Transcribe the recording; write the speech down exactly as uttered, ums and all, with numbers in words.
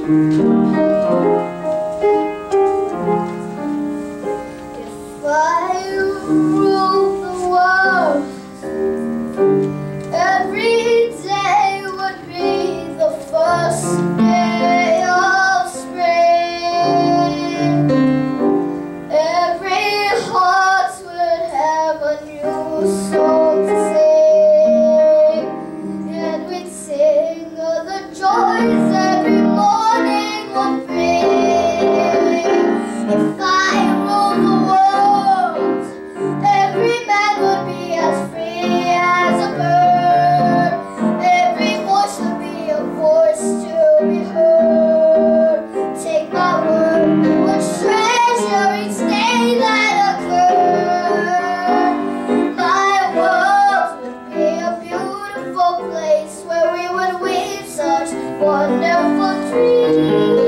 If I ruled the world, every day would be the first day of spring. Every heart would have a new song to sing, and we'd sing of the joys every morning would bring. If I ruled the world, every man would be as free as a bird. Every voice would be a voice to be heard. Take my word, we would treasure each day that occurred. My world would be a beautiful place where we would weave such wonderful dreams.